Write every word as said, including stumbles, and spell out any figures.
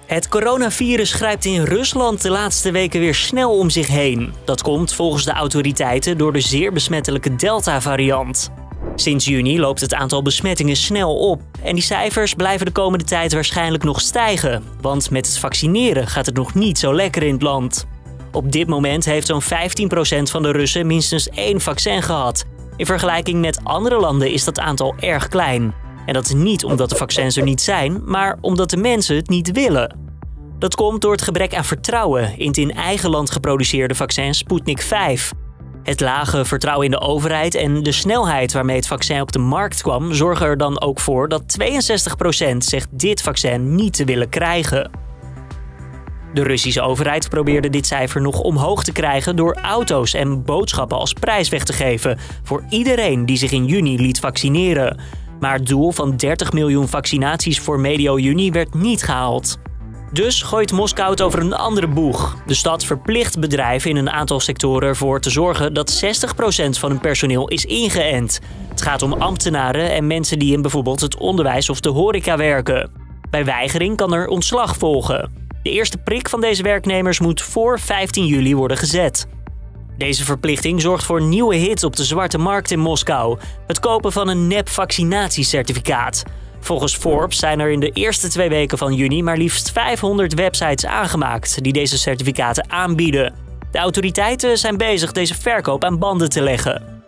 Het coronavirus grijpt in Rusland de laatste weken weer snel om zich heen. Dat komt volgens de autoriteiten door de zeer besmettelijke Delta-variant. Sinds juni loopt het aantal besmettingen snel op. En die cijfers blijven de komende tijd waarschijnlijk nog stijgen. Want met het vaccineren gaat het nog niet zo lekker in het land. Op dit moment heeft zo'n vijftien procent van de Russen minstens één vaccin gehad. In vergelijking met andere landen is dat aantal erg klein. En dat is niet omdat de vaccins er niet zijn, maar omdat de mensen het niet willen. Dat komt door het gebrek aan vertrouwen in het in eigen land geproduceerde vaccin Sputnik vijf. Het lage vertrouwen in de overheid en de snelheid waarmee het vaccin op de markt kwam zorgen er dan ook voor dat tweeënzestig procent zegt dit vaccin niet te willen krijgen. De Russische overheid probeerde dit cijfer nog omhoog te krijgen door auto's en boodschappen als prijs weg te geven voor iedereen die zich in juni liet vaccineren. Maar het doel van dertig miljoen vaccinaties voor medio juni werd niet gehaald. Dus gooit Moskou het over een andere boeg. De stad verplicht bedrijven in een aantal sectoren ervoor te zorgen dat zestig procent van hun personeel is ingeënt. Het gaat om ambtenaren en mensen die in bijvoorbeeld het onderwijs of de horeca werken. Bij weigering kan er ontslag volgen. De eerste prik van deze werknemers moet voor vijftien juli worden gezet. Deze verplichting zorgt voor nieuwe hits op de zwarte markt in Moskou. Het kopen van een nep vaccinatiecertificaat. Volgens Forbes zijn er in de eerste twee weken van juni maar liefst vijfhonderd websites aangemaakt die deze certificaten aanbieden. De autoriteiten zijn bezig deze verkoop aan banden te leggen.